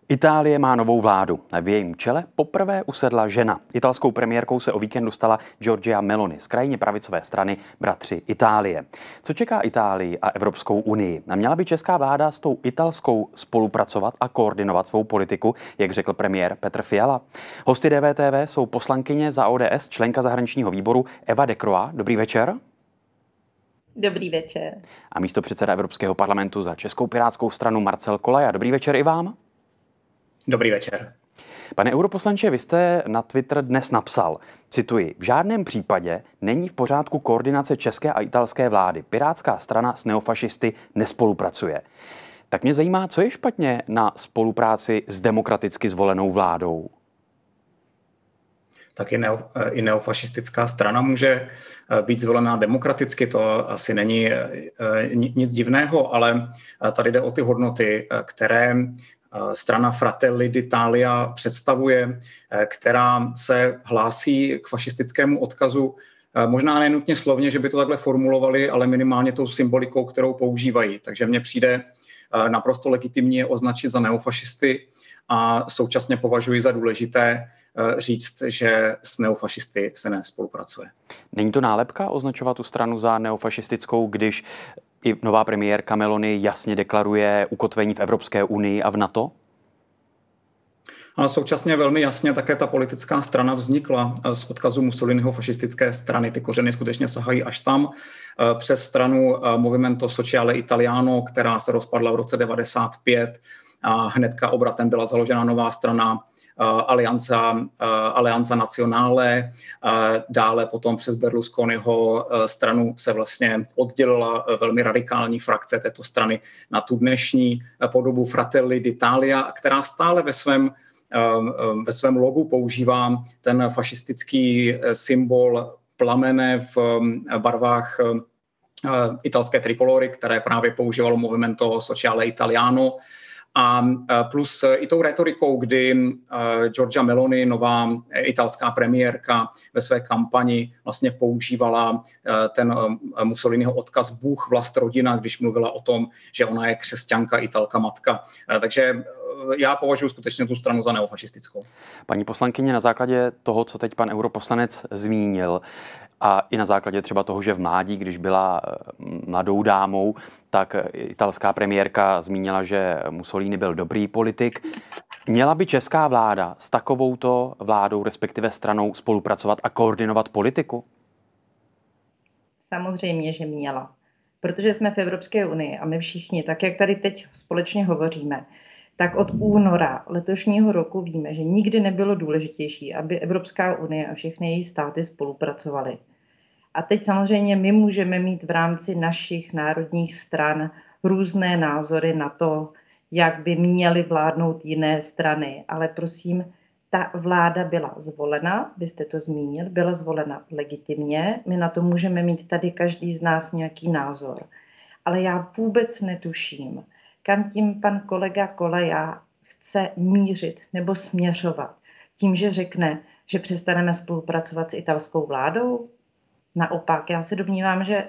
Itálie má novou vládu. V jejím čele poprvé usedla žena. Italskou premiérkou se o víkendu stala Giorgia Meloni z krajně pravicové strany Bratři Itálie. Co čeká Itálii a Evropskou unii? Měla by česká vláda s tou italskou spolupracovat a koordinovat svou politiku, jak řekl premiér Petr Fiala? Hosty DVTV jsou poslankyně za ODS, členka zahraničního výboru Eva de Croix. Dobrý večer. Dobrý večer. A místopředseda Evropského parlamentu za Českou pirátskou stranu Marcel Kolaja. Dobrý večer i vám. Dobrý večer. Pane europoslanče, vy jste na Twitter dnes napsal, cituji, v žádném případě není v pořádku koordinace české a italské vlády. Pirátská strana s neofašisty nespolupracuje. Tak mě zajímá, co je špatně na spolupráci s demokraticky zvolenou vládou? Tak i neofašistická strana může být zvolená demokraticky, to asi není nic divného, ale tady jde o ty hodnoty, které strana Fratelli d'Italia představuje, která se hlásí k fašistickému odkazu, možná nenutně slovně, že by to takhle formulovali, ale minimálně tou symbolikou, kterou používají. Takže mně přijde naprosto legitimní je označit za neofašisty a současně považuji za důležité říct, že s neofašisty se nespolupracuje. Není to nálepka označovat tu stranu za neofašistickou, když i nová premiérka Meloni jasně deklaruje ukotvení v Evropské unii a v NATO? A současně velmi jasně také ta politická strana vznikla z odkazu Mussoliniho fašistické strany. Ty kořeny skutečně sahají až tam, přes stranu Movimento Sociale Italiano, která se rozpadla v roce 1995 a hnedka obratem byla založena nová strana Alleanza Nazionale, dále potom přes Berlusconiho stranu se vlastně oddělila velmi radikální frakce této strany na tu dnešní podobu Fratelli d'Italia, která stále ve svém logu používá ten fašistický symbol plamene v barvách italské trikolory, které právě používalo Movimento Sociale Italiano. A plus i tou retorikou, kdy Giorgia Meloni, nová italská premiérka, ve své kampani vlastně používala ten Mussoliniho odkaz Bůh, vlast, rodina, když mluvila o tom, že ona je křesťanka, Italka, matka. Takže já považuji skutečně tu stranu za neofašistickou. Paní poslankyně, na základě toho, co teď pan europoslanec zmínil, a i na základě třeba toho, že v mládí, když byla mladou dámou, tak italská premiérka zmínila, že Mussolini byl dobrý politik. Měla by česká vláda s takovouto vládou, respektive stranou, spolupracovat a koordinovat politiku? Samozřejmě, že měla. Protože jsme v Evropské unii a my všichni, tak jak tady teď společně hovoříme, tak od února letošního roku víme, že nikdy nebylo důležitější, aby Evropská unie a všechny její státy spolupracovaly. A teď samozřejmě my můžeme mít v rámci našich národních stran různé názory na to, jak by měly vládnout jiné strany. Ale prosím, ta vláda byla zvolena, vy jste to zmínil, byla zvolena legitimně. My na to můžeme mít tady každý z nás nějaký názor. Ale já vůbec netuším, kam tím pan kolega Kolaja chce mířit nebo směřovat. Tím, že řekne, že přestaneme spolupracovat s italskou vládou? Naopak, já se domnívám, že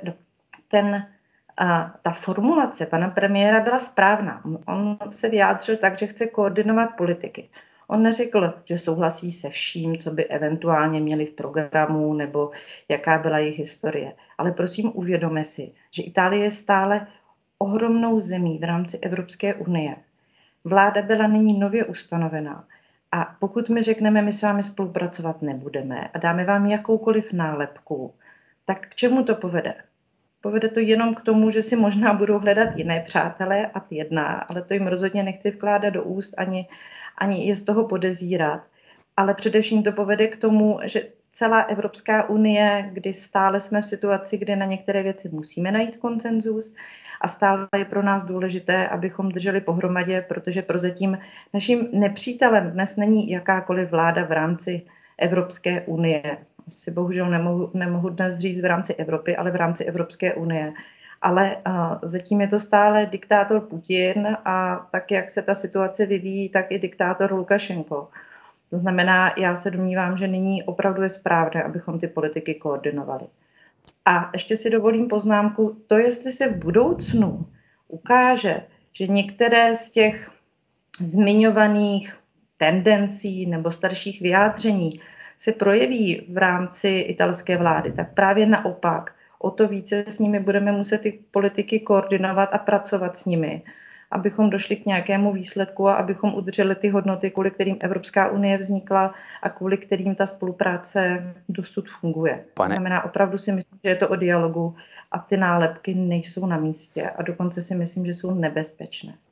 ta formulace pana premiéra byla správná. On se vyjádřil tak, že chce koordinovat politiky. On neřekl, že souhlasí se vším, co by eventuálně měli v programu nebo jaká byla jejich historie. Ale prosím, uvědomme si, že Itálie je stále ohromnou zemí v rámci Evropské unie. Vláda byla nyní nově ustanovená. A pokud my řekneme, my s vámi spolupracovat nebudeme a dáme vám jakoukoliv nálepku, tak k čemu to povede? Povede to jenom k tomu, že si možná budou hledat jiné přátelé a jedná, ale to jim rozhodně nechci vkládat do úst, ani je z toho podezírat. Ale především to povede k tomu, že celá Evropská unie, kdy stále jsme v situaci, kdy na některé věci musíme najít konsenzus a stále je pro nás důležité, abychom drželi pohromadě, protože prozatím naším nepřítelem dnes není jakákoliv vláda v rámci Evropské unie. Si bohužel nemohu dnes říct v rámci Evropy, ale v rámci Evropské unie. Ale zatím je to stále diktátor Putin a tak, jak se ta situace vyvíjí, tak i diktátor Lukašenko. To znamená, já se domnívám, že nyní opravdu je správné, abychom ty politiky koordinovali. A ještě si dovolím poznámku, to jestli se v budoucnu ukáže, že některé z těch zmiňovaných tendencí nebo starších vyjádření se projeví v rámci italské vlády, tak právě naopak o to více s nimi budeme muset ty politiky koordinovat a pracovat s nimi, abychom došli k nějakému výsledku a abychom udrželi ty hodnoty, kvůli kterým Evropská unie vznikla a kvůli kterým ta spolupráce dosud funguje. To znamená, opravdu si myslím, že je to o dialogu a ty nálepky nejsou na místě a dokonce si myslím, že jsou nebezpečné.